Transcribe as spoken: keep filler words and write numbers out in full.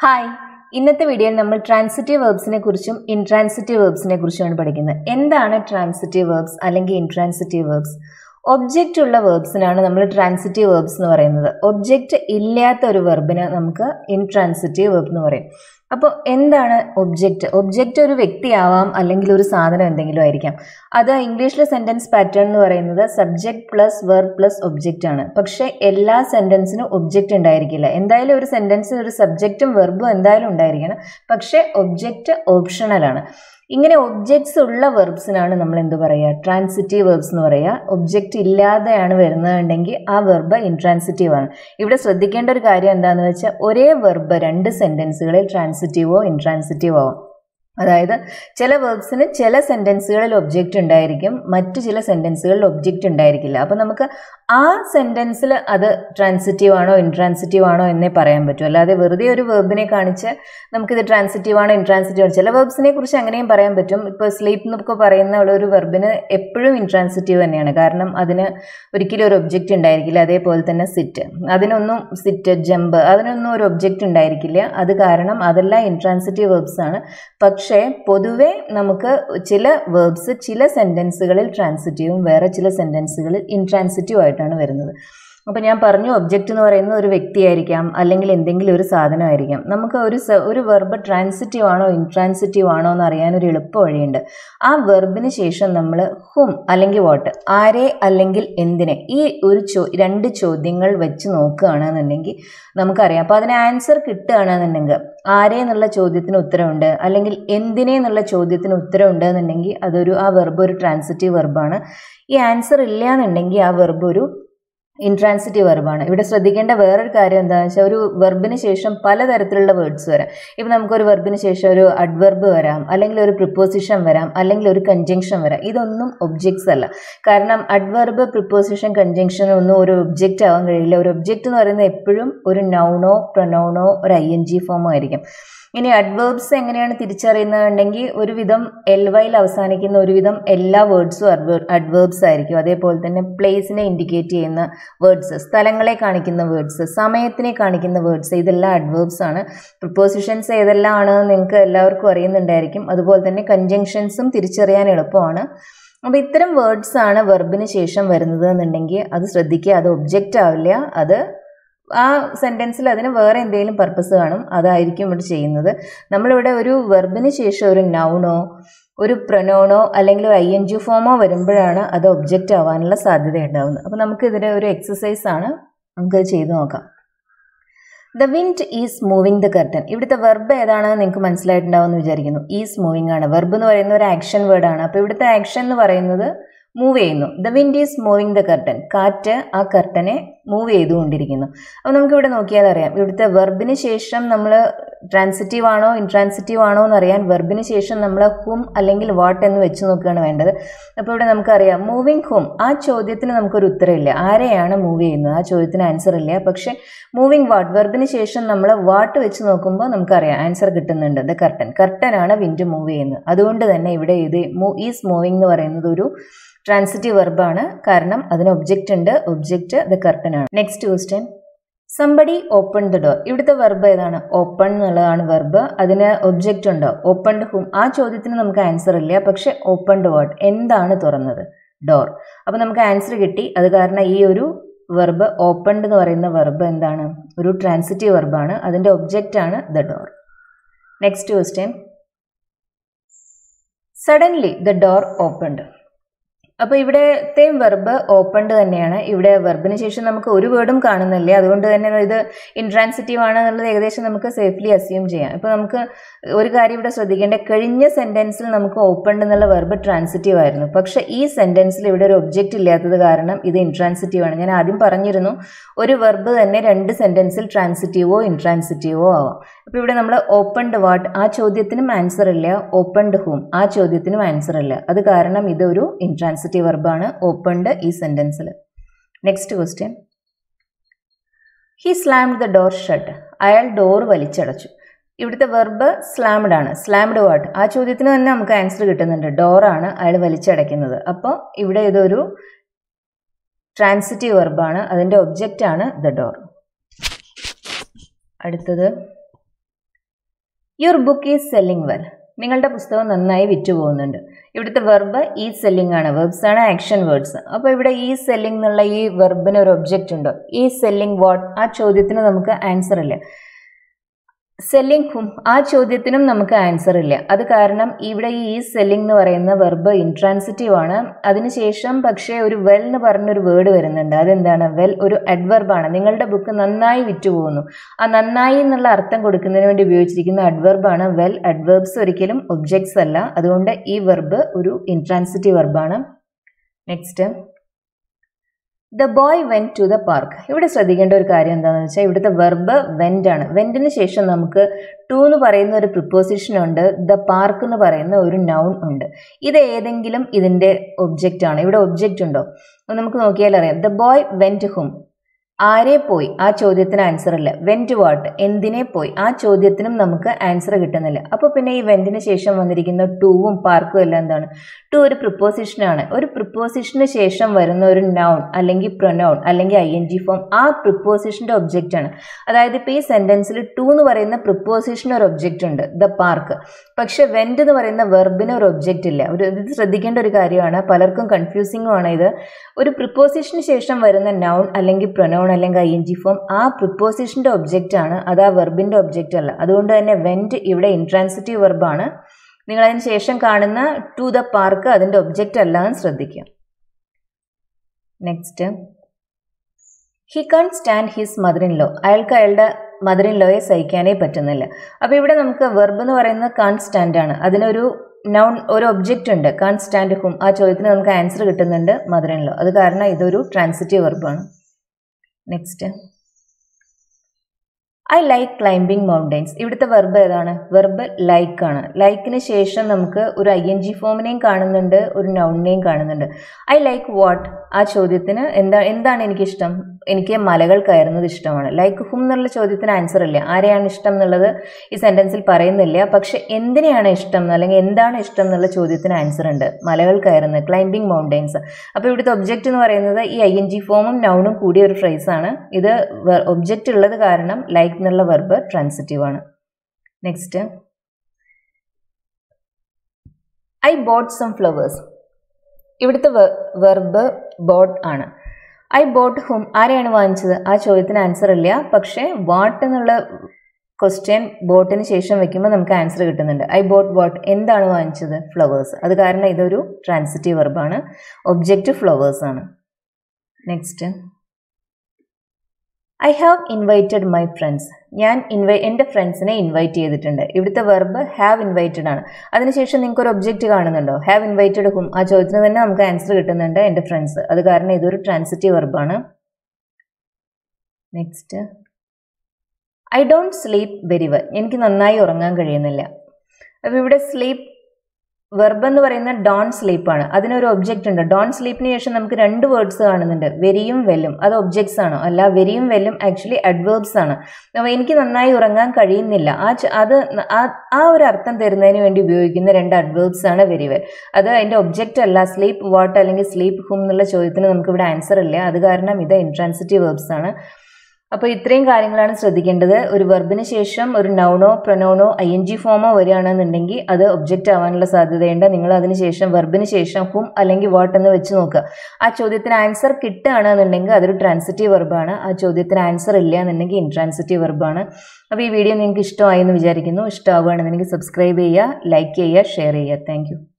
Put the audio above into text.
Hi, ഇന്നത്തെ വീഡിയോയിൽ നമ്മൾ ട്രാൻസിറ്റീവ് വെർബ്സിനെ കുറിച്ചും ഇൻട്രാൻസിറ്റീവ് വെർബ്സിനെ കുറിച്ചുമാണ് പഠിക്കുന്നത്. എന്താണ് ട്രാൻസിറ്റീവ് വെർബ്സ് അല്ലെങ്കിൽ ഇൻട്രാൻസിറ്റീവ് വെർബ്സ്? ഒബ്ജക്റ്റ് ഉള്ള വെർബ്സിനാണ് നമ്മൾ ട്രാൻസിറ്റീവ് വെർബ്സ് എന്ന് പറയുന്നത്. ഒബ്ജക്റ്റ് ഇല്ലാത്ത ഒരു വെർബിന് നമുക്ക് ഇൻട്രാൻസിറ്റീവ് വെർബ് എന്ന് പറയും. അപ്പോൾ എന്താണ് ഒബ്ജക്റ്റ്? ഒബ്ജക്റ്റ് ഒരു വ്യക്തിയാവാം, അല്ലെങ്കിൽ ഒരു സാധനം എന്തെങ്കിലും ആയിരിക്കാം. അത് ഇംഗ്ലീഷിലെ സെന്റൻസ് പാറ്റേൺ എന്ന് പറയുന്നത് subject plus verb plus object ആണ്. പക്ഷേ എല്ലാ സെന്റൻസിനും ഒബ്ജക്റ്റ് ഉണ്ടായിരിക്കില്ല. എന്തായാലും ഒരു സെന്റൻസിന് ഒരു സബ്ജക്റ്റും വെർബും എന്തായാലും ഉണ്ടായിരിക്കണം. പക്ഷേ ഒബ്ജക്റ്റ് ഓപ്ഷണൽ ആണ്. ഇങ്ങനെ ഒബ്ജക്ട്സ് ഉള്ള വെർബ്സിനാണ് നമ്മൾ എന്ത് പറയുക? ട്രാൻസിറ്റീവ് വെർബ്സ് എന്ന് പറയുക. ഒബ്ജക്റ്റ് ഇല്ലാതെയാണ് വരുന്നതെങ്കിൽ ആ വെർബ് ഇൻട്രാൻസിറ്റീവ് ആണ്. ഇവിടെ ശ്രദ്ധിക്കേണ്ട ഒരു കാര്യം എന്താണെന്ന് വെച്ചാൽ ഒരേ വെർബ് രണ്ട് സെന്റൻസുകളിൽ ട്രാൻസിറ്റീവോ ഇൻട്രാൻസിറ്റീവോ ആവും. അതായത് ചില വെർബ്സിന് ചില സെന്റൻസുകളിൽ ഒബ്ജക്റ്റ് ഉണ്ടായിരിക്കും, മറ്റു ചില സെന്റൻസുകളിൽ ഒബ്ജക്റ്റ് ഉണ്ടായിരിക്കില്ല. അപ്പോൾ നമുക്ക് ആ സെന്റൻസിൽ അത് ട്രാൻസിറ്റീവ് ആണോ ഇൻട്രാൻസിറ്റീവ് ആണോ എന്നേ പറയാൻ പറ്റൂ. അല്ലാതെ വെറുതെ ഒരു വെർബിനെ കാണിച്ച് നമുക്കിത് ട്രാൻസിറ്റീവ് ആണോ ഇൻട്രാൻസിറ്റീവ് ആണോ. ചില വെർബ്സിനെ കുറിച്ച് അങ്ങനെയും പറയാൻ പറ്റും. ഇപ്പോൾ സ്ലീപ്പ് എന്നൊക്കെ പറയുന്ന ഒരു വെർബിന് എപ്പോഴും ഇൻട്രാൻസിറ്റീവ് തന്നെയാണ്. കാരണം അതിന് ഒരിക്കലും ഒരു ഒബ്ജക്റ്റ് ഉണ്ടായിരിക്കില്ല. അതേപോലെ തന്നെ സിറ്റ്, അതിനൊന്നും സിറ്റ് ജമ്പ് അതിനൊന്നും ഒരു ഒബ്ജക്റ്റ് ഉണ്ടായിരിക്കില്ല. അത് കാരണം അതെല്ലാം ഇൻട്രാൻസിറ്റീവ് വെർബ്സ് ആണ്. പക്ഷേ പൊതുവെ നമുക്ക് ചില വെർബ്സ് ചില സെന്റൻസുകളിൽ ട്രാൻസിറ്റീവും വേറെ ചില സെന്റൻസുകളിൽ ഇൻട്രാൻസിറ്റീവ് ആയിട്ടാണ് വരുന്നത്. അപ്പോൾ ഞാൻ പറഞ്ഞു, ഒബ്ജക്റ്റ് എന്ന് പറയുന്നത് ഒരു വ്യക്തിയായിരിക്കാം, അല്ലെങ്കിൽ എന്തെങ്കിലും ഒരു സാധനമായിരിക്കാം. നമുക്ക് ഒരു ഒരു വെർബ് ട്രാൻസിറ്റീവ് ആണോ ഇൻട്രാൻസിറ്റീവ് ആണോ എന്ന് അറിയാൻ ഒരു എളുപ്പ വഴിയുണ്ട്. ആ വെർബിന് ശേഷം നമ്മൾ ഹും അല്ലെങ്കിൽ വാട്ട്, ആരെ അല്ലെങ്കിൽ എന്തിനെ, ഈ ഒരു ചോ രണ്ട് ചോദ്യങ്ങൾ വെച്ച് നോക്കുകയാണെന്നുണ്ടെങ്കിൽ നമുക്കറിയാം. അപ്പോൾ അതിന് ആൻസർ കിട്ടുകയാണെന്നുണ്ടെങ്കിൽ ആരെ എന്നുള്ള ചോദ്യത്തിന് ഉത്തരവുണ്ട്, അല്ലെങ്കിൽ എന്തിനെ എന്നുള്ള ചോദ്യത്തിന് ഉത്തരവുണ്ട് എന്നുണ്ടെങ്കിൽ അതൊരു ആ വെർബ് ഒരു ട്രാൻസിറ്റീവ് വെർബാണ്. ഈ ആൻസർ ഇല്ല എന്നുണ്ടെങ്കിൽ ആ വെർബ് ഒരു ഇൻട്രാൻസിറ്റീവ് വെർബാണ്. ഇവിടെ ശ്രദ്ധിക്കേണ്ട വേറൊരു കാര്യം എന്താണെന്ന് വെച്ചാൽ ഒരു വെർബിന് ശേഷം പലതരത്തിലുള്ള വേർഡ്സ് വരാം. ഇപ്പം നമുക്കൊരു വെർബിന് ശേഷം ഒരു അഡ്വർബ് വരാം, അല്ലെങ്കിൽ ഒരു പ്രിപ്പോസിഷൻ വരാം, അല്ലെങ്കിൽ ഒരു കൺജങ്ഷൻ വരാം. ഇതൊന്നും ഒബ്ജക്ട്സ് അല്ല. കാരണം അഡ്വർബ് പ്രിപ്പോസിഷൻ കൺജങ്ഷൻ ഒന്നും ഒരു ഒബ്ജക്റ്റ് ആവാൻ കഴിയില്ല. ഒരു ഒബ്ജക്റ്റ് എന്ന് പറയുന്നത് എപ്പോഴും ഒരു നൗണോ പ്രൊനൗണോ ഒരു ഐ എൻ ജി ഫോമോ ആയിരിക്കും. ഇനി അഡ്വേർബ്സ് എങ്ങനെയാണ് തിരിച്ചറിയുന്നതുണ്ടെങ്കിൽ ഒരുവിധം എൽ വൈയിൽ അവസാനിക്കുന്ന ഒരുവിധം എല്ലാ വേർഡ്സും അഡ്വേർബ്സ് ആയിരിക്കും. അതേപോലെ തന്നെ പ്ലേസിനെ ഇൻഡിക്കേറ്റ് ചെയ്യുന്ന വേർഡ്സ്, സ്ഥലങ്ങളെ കാണിക്കുന്ന വേർഡ്സ്, സമയത്തിനെ കാണിക്കുന്ന വേർഡ്സ്, ഇതെല്ലാം അഡ്വേർബ്സ് ആണ്. പ്രിപ്പോസിഷൻസ് ഏതെല്ലാം ആണെന്ന് നിങ്ങൾക്ക് എല്ലാവർക്കും അറിയുന്നുണ്ടായിരിക്കും. അതുപോലെ തന്നെ കൺജങ്ഷൻസും തിരിച്ചറിയാൻ എളുപ്പമാണ്. അപ്പോൾ ഇത്തരം വേർഡ്സ് ആണ് വെർബിന് ശേഷം വരുന്നത് എന്നുണ്ടെങ്കിൽ അത് ശ്രദ്ധിക്കുക. അത് ഒബ്ജക്റ്റ് ആവില്ല. അത് ആ സെൻറ്റൻസിൽ അതിന് വേറെ എന്തെങ്കിലും പർപ്പസ് കാണും. അതായിരിക്കും ഇവിടെ ചെയ്യുന്നത്. നമ്മളിവിടെ ഒരു വെർബിന് ശേഷം ഒരു നൗണോ ഒരു പ്രൊനൗണോ അല്ലെങ്കിൽ ഒരു ഐ എൻ ജി ഫോമോ വരുമ്പോഴാണ് അത് ഒബ്ജക്റ്റ് ആവാനുള്ള സാധ്യത ഉണ്ടാകുന്നത്. അപ്പോൾ നമുക്ക് ഇതിൻ്റെ ഒരു എക്സസൈസ് ആണ്, നമുക്ക് ചെയ്ത് നോക്കാം. The wind is moving the curtain. ഇവിടുത്തെ വെർബ് ഏതാണെന്ന് നിങ്ങൾക്ക് മനസ്സിലായിട്ടുണ്ടാവുമെന്ന് വിചാരിക്കുന്നു. ഈസ് മൂവിങ് ആണ്. വെർബ് എന്ന് പറയുന്ന ഒരു ആക്ഷൻ വേർഡാണ്. അപ്പോൾ ഇവിടുത്തെ ആക്ഷൻ എന്ന് പറയുന്നത് മൂവ് ചെയ്യുന്നു. The wind is moving the curtain. കാറ്റ് ആ കർട്ടനെ മൂവ് ചെയ്തുകൊണ്ടിരിക്കുന്നു. അപ്പോൾ നമുക്കിവിടെ നോക്കിയാൽ അറിയാം, ഇവിടുത്തെ വെർബിന് ശേഷം നമ്മൾ ട്രാൻസിറ്റീവ് ആണോ ഇൻട്രാൻസിറ്റീവ് ആണോ എന്ന് അറിയാൻ വെർബിന് ശേഷം നമ്മൾ ഹും അല്ലെങ്കിൽ വാട്ട് എന്ന് വെച്ച് നോക്കുകയാണ് വേണ്ടത്. അപ്പോൾ ഇവിടെ നമുക്കറിയാം മൂവിങ് ഹും, ആ ചോദ്യത്തിന് നമുക്കൊരു ഉത്തരമില്ല. ആരെയാണ് മൂവ് ചെയ്യുന്നത്, ആ ചോദ്യത്തിന് ആൻസർ ഇല്ല. പക്ഷേ മൂവിങ് വാട്ട്, വെർബിന് ശേഷം നമ്മൾ വാട്ട് വെച്ച് നോക്കുമ്പോൾ നമുക്കറിയാം ആൻസർ കിട്ടുന്നുണ്ട്. ദ കർട്ടൻ, കർട്ടനാണ് വിൻഡ് മൂവ് ചെയ്യുന്നത്. അതുകൊണ്ട് തന്നെ ഇവിടെ ഇത് ഈസ് മൂവിങ് എന്ന് പറയുന്നത് ഒരു ട്രാൻസിറ്റീവ് വെർബാണ്. കാരണം അതിന് ഒബ്ജക്റ്റ് ഉണ്ട്. ഒബ്ജക്റ്റ് ദ കർട്ടൻ ആണ്. Next question, somebody open the door. ഇവിടുത്തെ വെർബ് ഏതാണ്? ഓപ്പൺ എന്നുള്ളതാണ് വെർബ്. അതിന് ഒബ്ജക്റ്റ് ഉണ്ടോ? Opened hmm. ആ ചോദ്യത്തിന് നമുക്ക് ആൻസർ ഇല്ല. പക്ഷെ ഓപ്പൺഡ് വാട്ട്, എന്താണ് തുറന്നത്? ഡോർ. അപ്പോൾ നമുക്ക് ആൻസർ കിട്ടി. അത് കാരണം ഈ ഒരു വെർബ് ഓപ്പൺഡ് എന്ന് പറയുന്ന വെർബ് എന്താണ്? ഒരു ട്രാൻസിറ്റീവ് വെർബാണ്. അതിൻ്റെ ഒബ്ജക്റ്റ് ആണ് the door. Next question, suddenly the door opened. അപ്പോൾ ഇവിടത്തെയും വെർബ് ഓപ്പൺഡ് തന്നെയാണ്. ഇവിടെ വെർബിന് ശേഷം നമുക്ക് ഒരു വേർഡും കാണുന്നില്ല. അതുകൊണ്ട് തന്നെ ഇത് ഇൻട്രാൻസിറ്റീവ് ആണ് എന്നുള്ളത് ഏകദേശം നമുക്ക് സേഫ്ലി അസ്യൂം ചെയ്യാം. ഇപ്പോൾ നമുക്ക് ഒരു കാര്യം ഇവിടെ ശ്രദ്ധിക്കേണ്ടത്, കഴിഞ്ഞ സെൻറ്റൻസിൽ നമുക്ക് ഓപ്പൺഡ് എന്നുള്ള വെർബ് ട്രാൻസിറ്റീവ് ആയിരുന്നു. പക്ഷേ ഈ സെൻറ്റൻസിൽ ഇവിടെ ഒരു ഒബ്ജക്റ്റ് ഇല്ലാത്തത് കാരണം ഇത് ഇൻട്രാൻസിറ്റീവ് ആണ്. ഞാൻ ആദ്യം പറഞ്ഞിരുന്നു ഒരു വെർബ് തന്നെ രണ്ട് സെൻറ്റൻസിൽ ട്രാൻസിറ്റീവോ ഇൻട്രാൻസിറ്റീവോ ആവാം. അപ്പോൾ ഇവിടെ നമ്മൾ ഓപ്പൺഡ് വാട്ട്, ആ ചോദ്യത്തിനും ആൻസർ ഇല്ല. ഓപ്പൺഡ് ഹൂം, ആ ചോദ്യത്തിനും ആൻസർ ഇല്ല. അത് കാരണം ഇതൊരു ഇൻട്രാൻസിറ്റീവ് വെർബാണ് ഓപ്പൺഡ് ഈ സെന്റൻസിൽ. Next question, he slammed the door shut. അയാൾ ഡോർ വലിച്ചടച്ചു. ഇവിടുത്തെ വെർബ് സ്ലാംഡ് ആണ്. സ്ലാംഡ് വാട്ട്, ആ ചോദ്യത്തിന് തന്നെ നമുക്ക് ആൻസർ കിട്ടുന്നുണ്ട്. ഡോറാണ് അയാൾ വലിച്ചടയ്ക്കുന്നത്. അപ്പോൾ ഇവിടെ ഇതൊരു ട്രാൻസിറ്റീവ് വെർബാണ്. അതിൻ്റെ ഒബ്ജക്റ്റ് ആണ് ദ ഡോർ. അടുത്തത് your book is selling well. നിങ്ങളുടെ പുസ്തകം നന്നായി വിറ്റുപോകുന്നുണ്ട്. ഇവിടുത്തെ വെർബ് ഈ സെല്ലിംഗ് ആണ്. വെർബ്സ് ആണ് ആക്ഷൻ വേർഡ്സ്. അപ്പോൾ ഇവിടെ ഈ സെല്ലിംഗ് എന്നുള്ള ഈ വെർബിന് ഒരു ഒബ്ജക്റ്റ് ഉണ്ടോ? ഈ സെല്ലിംഗ് വാട്ട്, ആ ചോദ്യത്തിന് നമുക്ക് ആൻസർ ഇല്ല. സെല്ലിംഗ് ഹും, ആ ചോദ്യത്തിനും നമുക്ക് ആൻസർ ഇല്ല. അത് കാരണം ഇവിടെ ഈ സെല്ലിംഗ് എന്ന് പറയുന്ന വെർബ് ഇൻട്രാൻസിറ്റീവ് ആണ്. അതിനുശേഷം പക്ഷേ ഒരു വെൽ എന്ന് പറഞ്ഞൊരു വേർഡ് വരുന്നുണ്ട്. അതെന്താണ്? വെൽ ഒരു അഡ്വർബാണ്. നിങ്ങളുടെ ബുക്ക് നന്നായി വിറ്റുപോകുന്നു. ആ നന്നായി എന്നുള്ള അർത്ഥം കൊടുക്കുന്നതിന് വേണ്ടി ഉപയോഗിച്ചിരിക്കുന്ന അഡ്വർബാണ് വെൽ. അഡ്വർബ്സ് ഒരിക്കലും ഒബ്ജക്ട്സ് അല്ല. അതുകൊണ്ട് ഈ വെർബ് ഒരു ഇൻട്രാൻസിറ്റീവ് വെർബാണ്. Next, the boy went to the park. ഇവിടെ ശ്രദ്ധിക്കേണ്ട ഒരു കാര്യം എന്താണെന്ന് വെച്ചാൽ ഇവിടുത്തെ വെർബ് വെന്റ് ആണ്. വെന്റിന് ശേഷം നമുക്ക് ടു എന്ന് പറയുന്ന ഒരു പ്രിപ്പോസിഷൻ ഉണ്ട്. ദ പാർക്ക് എന്ന് പറയുന്ന ഒരു നൗൺ ഉണ്ട്. ഇത് ഏതെങ്കിലും ഇതിന്റെ ഒബ്ജക്റ്റ് ആണ്. ഇവിടെ ഒബ്ജക്റ്റ് ഉണ്ടോ? നമുക്ക് നോക്കിയാൽ അറിയാം. ദ ബോയ് വെന്റ് ഹും, ആരെ പോയി, ആ ചോദ്യത്തിന് ആൻസർ ഇല്ല. വെന്റ് വാട്ട്, എന്തിനെ പോയി, ആ ചോദ്യത്തിനും നമുക്ക് ആൻസർ കിട്ടുന്നില്ല. അപ്പോൾ പിന്നെ ഈ വെന്റിന് ശേഷം വന്നിരിക്കുന്ന ടൂവും പാർക്കും എല്ലാം എന്താണ്? ടു ഒരു പ്രിപ്പോസിഷനാണ്. ഒരു പ്രിപ്പോസിഷന് ശേഷം വരുന്ന ഒരു നൗൺ അല്ലെങ്കിൽ പ്രൊനൗൺ അല്ലെങ്കിൽ ഐ എൻ ജി ഫോം ആ പ്രിപ്പോസിഷന്റെ ഒബ്ജക്റ്റ് ആണ്. അതായത് ഇപ്പോൾ ഈ സെന്റൻസിൽ ടു എന്ന് പറയുന്ന പ്രിപ്പോസിഷന് ഒരു ഒബ്ജക്റ്റ് ഉണ്ട്, ദ പാർക്ക്. പക്ഷെ വെന്റ് എന്ന് പറയുന്ന വെർബിന് ഒരു ഒബ്ജക്റ്റ് ഇല്ല. ഒരു ഇത് ശ്രദ്ധിക്കേണ്ട ഒരു കാര്യമാണ്. പലർക്കും കൺഫ്യൂസിംഗും ആണ് ഇത്. ഒരു പ്രിപ്പോസിഷന് ശേഷം വരുന്ന നൗൺ അല്ലെങ്കിൽ പ്രൊനൗൺ അല്ലെങ്കിൽ ഐ എൻ ജി ഫോം ആ പ്രിപ്പോസിഷന്റെ ഒബ്ജക്റ്റ് ആണ്. അത് ആ വെർബിന്റെ ഒബ്ജക്റ്റ് അല്ല. അതുകൊണ്ട് തന്നെ വെന്റ് ഇവിടെ ഇൻട്രാൻസിറ്റീവ് വെർബാണ്. നിങ്ങൾ അതിന് ശേഷം കാണുന്ന ടു ദ പാർക്ക് അതിന്റെ ഒബ്ജക്റ്റ് അല്ല എന്ന് ശ്രദ്ധിക്കുക. Next, he can't stand his mother in law. അയാൾക്ക് അയാളുടെ മദർ ഇൻ ലോയെ സഹിക്കാനേ പറ്റുന്നില്ല. അപ്പോൾ ഇവിടെ നമുക്ക് വെർബ് എന്ന് പറയുന്നത് കാൺ സ്റ്റാൻഡ് ആണ്. അതിനൊരു നൗൺ ഒരു ഒബ്ജക്റ്റ് ഉണ്ട്, കാൺ സ്റ്റാൻഡ് ഹും. ആ ചോദ്യത്തിന് നമുക്ക് ആൻസർ കിട്ടുന്നുണ്ട് മദർ ഇൻ ലോ. അത് കാരണം ഇതൊരു ട്രാൻസിറ്റീവ് വെർബാണ്. Next, I like climbing mountains. ഇവിടുത്തെ വെർബ് ഏതാണ്? വെർബ് ലൈക്ക് ആണ്. ലൈക്കിന് ശേഷം നമുക്ക് ഒരു ഐ എൻ ജി ഫോമിനെയും കാണുന്നുണ്ട്, ഒരു നൗണിനെയും കാണുന്നുണ്ട്. ഐ ലൈക്ക് വാട്ട്, ആ ചോദ്യത്തിന് എന്താ എന്താണ് എനിക്കിഷ്ടം? എനിക്ക് മലകൾ കയറുന്നത് ഇഷ്ടമാണ്. ലൈക്ക് ഹും എന്നുള്ള ചോദ്യത്തിന് ആൻസർ ഇല്ല. ആരെയാണ് ഇഷ്ടം എന്നുള്ളത് ഈ സെന്റൻസിൽ പറയുന്നില്ല. പക്ഷെ എന്തിനെയാണ് ഇഷ്ടം അല്ലെങ്കിൽ എന്താണ് ഇഷ്ടം എന്നുള്ള ചോദ്യത്തിന് ആൻസർ ഉണ്ട്. മലകൾ കയറുന്നത്, ക്ലൈംബിംഗ് മൗണ്ടൻസ്. അപ്പോൾ ഇവിടുത്തെ ഒബ്ജക്റ്റ് എന്ന് പറയുന്നത് ഈ ഐ എൻ ജി ഫോമും നൗണും കൂടിയ ഒരു ഫ്രേസ് ആണ്. ഇത് ഒബ്ജക്റ്റ് ഉള്ളത് കാരണം ലൈക്ക് എന്നുള്ള വെർബ് ട്രാൻസിറ്റീവ് ആണ്. Next, I bought some flowers. ഇവിടുത്തെ വെർബ് ബോട്ട് ആണ്. ഐ ബോട്ട് ഹും, ആരെയാണ് വാങ്ങിച്ചത്? ആ ചോദ്യത്തിന് ആൻസർ ഇല്ല. പക്ഷേ വാട്ട് എന്നുള്ള ക്വസ്റ്റ്യൻ ബോട്ടിന് ശേഷം വെക്കുമ്പോൾ നമുക്ക് ആൻസർ കിട്ടുന്നുണ്ട്. ഐ ബോട്ട് വാട്ട്, എന്താണ് വാങ്ങിച്ചത്? ഫ്ലവേഴ്സ്. അത് കാരണം ഇതൊരു ട്രാൻസിറ്റീവ് വെർബാണ്. ഒബ്ജക്റ്റ് ഫ്ലവേഴ്സ് ആണ്. Next, I have invited my friends. ഞാൻ ഇൻവൈ എൻ്റെ ഫ്രണ്ട്സിനെ ഇൻവൈറ്റ് ചെയ്തിട്ടുണ്ട്. ഇവിടുത്തെ വെർബ് ഹാവ് ഇൻവൈറ്റഡ് ആണ്. അതിനുശേഷം നിങ്ങൾക്ക് ഒരു ഒബ്ജക്റ്റ് കാണുന്നുണ്ടോ? Have invited hmm. ആ ചോദ്യത്തിന് തന്നെ നമുക്ക് ആൻസർ കിട്ടുന്നുണ്ട്, എൻ്റെ ഫ്രണ്ട്സ്. അത് കാരണം ഇതൊരു ട്രാൻസിറ്റീവ് വെർബാണ്. Next, I don't sleep very well. എനിക്ക് നന്നായി ഉറങ്ങാൻ കഴിയുന്നില്ല. അപ്പോൾ ഇവിടെ സ്ലീപ്പ് വെർബ് എന്ന് പറയുന്നത് ഡോൺ സ്ലീപ്പ് ആണ്. അതിനൊരു ഒബ്ജക്റ്റ് ഉണ്ട്. ഡോൺ സ്ലീപ്പിന് ശേഷം നമുക്ക് രണ്ട് വേർഡ്സ് കാണുന്നുണ്ട്, വെരിയും വെല്ലും. അത് ഒബ്ജക്ട്സ് ആണോ? അല്ല, വെരിയും വെല്ലും ആക്ച്വലി അഡ്വേർബ്സ് ആണ്. അപ്പോൾ എനിക്ക് നന്നായി ഉറങ്ങാൻ കഴിയുന്നില്ല, ആ അത് ആ ഒരു അർത്ഥം തരുന്നതിന് വേണ്ടി ഉപയോഗിക്കുന്ന രണ്ട് അഡ്വേർബ്സ് ആണ് വെരി വെൽ. അത് അതിൻ്റെ ഒബ്ജക്റ്റ് അല്ല. സ്ലീപ്പ് വാട്ട് അല്ലെങ്കിൽ സ്ലീപ്പ് ഹും എന്നുള്ള ചോദ്യത്തിന് നമുക്കിവിടെ ആൻസർ ഇല്ല. അത് കാരണം ഇത് ഇൻട്രാൻസിറ്റീവ് വെർബ്സ് ആണ്. അപ്പോൾ ഇത്രയും കാര്യങ്ങളാണ് ശ്രദ്ധിക്കേണ്ടത്. ഒരു വെർബിന് ശേഷം ഒരു നൗണോ പ്രൊനൗണോ ഐ എൻ ജി ഫോമോ വരികയാണെന്നുണ്ടെങ്കിൽ അത് ഒബ്ജക്റ്റ് ആവാനുള്ള സാധ്യതയുണ്ട്. നിങ്ങൾ അതിന് ശേഷം വെർബിന് ശേഷം ഹും അല്ലെങ്കിൽ വാട്ട് എന്ന് വെച്ച് നോക്കുക. ആ ചോദ്യത്തിന് ആൻസർ കിട്ടുകയാണെന്നുണ്ടെങ്കിൽ അതൊരു ട്രാൻസിറ്റീവ് വെർബാണ്. ആ ചോദ്യത്തിന് ആൻസർ ഇല്ല എന്നുണ്ടെങ്കിൽ ഇൻട്രാൻസിറ്റീവ് വെർബാണ്. അപ്പോൾ ഈ വീഡിയോ നിങ്ങൾക്ക് ഇഷ്ടമായി എന്ന് വിചാരിക്കുന്നു. ഇഷ്ടമാവുകയാണെന്നുണ്ടെങ്കിൽ സബ്സ്ക്രൈബ് ചെയ്യുക, ലൈക്ക് ചെയ്യുക, ഷെയർ ചെയ്യുക. Thank U.